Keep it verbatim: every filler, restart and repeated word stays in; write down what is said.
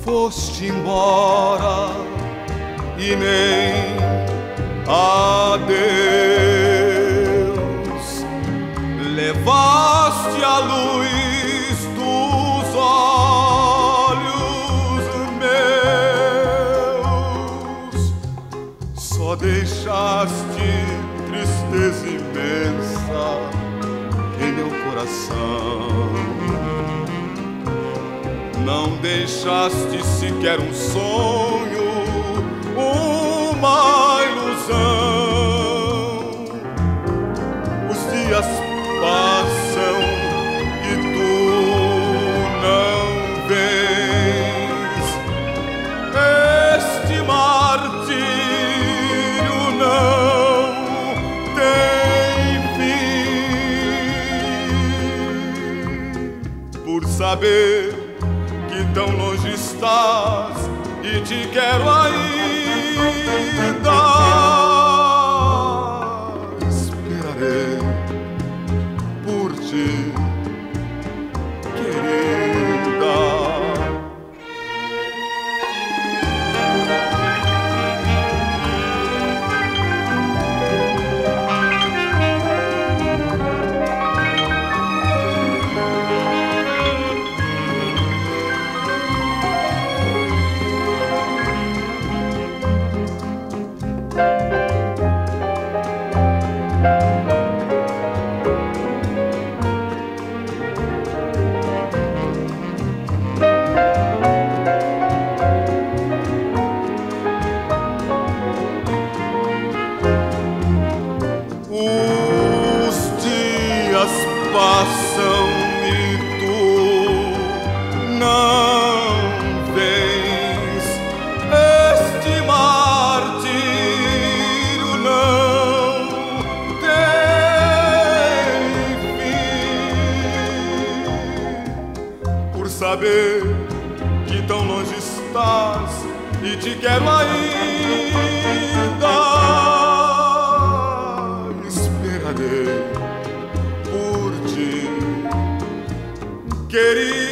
foste embora e nem adeus. Levaste a luz dos olhos meus, só deixaste tristeza imensa em meu coração. Não deixaste sequer um sonho, uma ilusão. Os dias passam e tu não vens. Este martírio não tem fim. Por saber que tão longe estás e te quero ainda, esperarei por ti, querida. Os dias passam e tu não vens. Este martírio não tem fim. Por saber que tão longe estás e te quero ainda, por ti, querida.